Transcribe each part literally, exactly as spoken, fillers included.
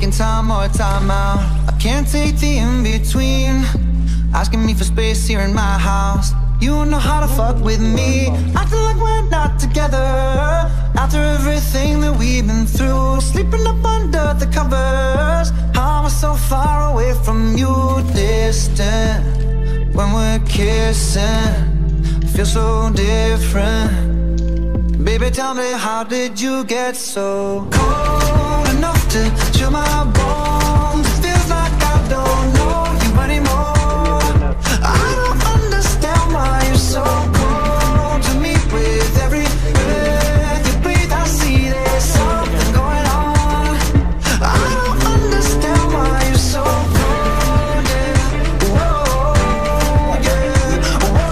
taking time or time out. I can't take the in-between, asking me for space here in my house. You don't know how to fuck with me, acting like we're not together. After everything that we've been through, sleeping up under the covers. How am I so far away from you, distant? When we're kissing, feel so different. Baby, tell me, how did you get so cold enough to chill my bones? It feels like I don't know you anymore. I don't understand why you're so cold to me. With every breath you breathe, I see there's something going on. I don't understand why you're so cold, yeah. Whoa, yeah,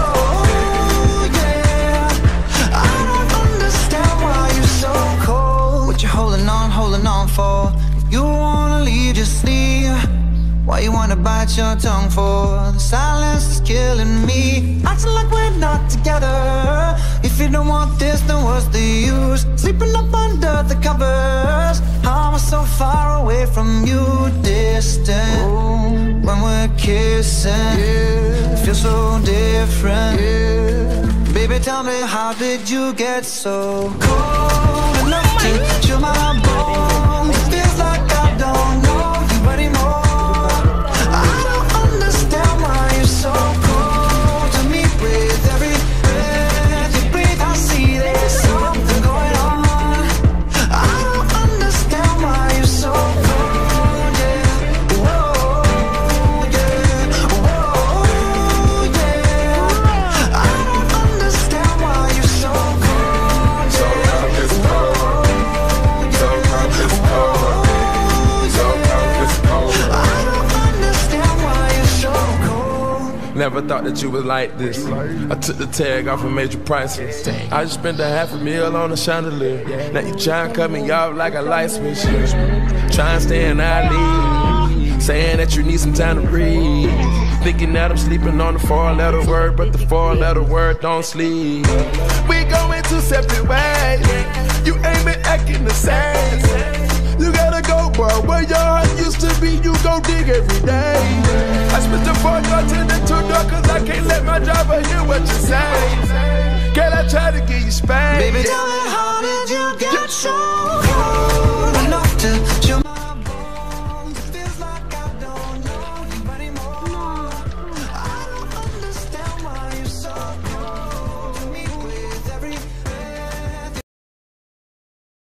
whoa, yeah. I don't understand why you're so cold. What you holding on, holding on for? If you wanna leave, just leave. Why you wanna bite your tongue for? The silence is killing me, acting like we're not together. If you don't want this, then what's the use? Sleeping up under the covers. How am I so far away from you, distant? Ooh. When we're kissing, yeah, it feels so different, yeah. Baby, tell me, how did you get so cold enough to chill my bones? It feels like I don't know you anymore. I don't understand why you're so cold to me. With every breath you breathe, I see there's something going on. I don't understand why you're so cold, yeah. Whoa, yeah, whoa, yeah. I don't understand why you're so cold, yeah. So cold, it's cold. So cold, it's cold. So cold, it's cold. I don't understand why you're so cold. Never thought that you was like this. I took the tag off and made you priceless. I just spent a half a meal on a chandelier. Now you try and cut me off like a light switch. Try and stay in our league, saying that you need some time to breathe. Thinking that I'm sleeping on the four-letter word, but the four-letter word don't sleep. We going two separate ways. You ain't been acting the same. You gotta go, boy. Where your heart used to be, you go dig every day. I spit the four door to the two door, cause I can't let my driver hear what you say. Girl, I try to give you space. Baby, tell me, how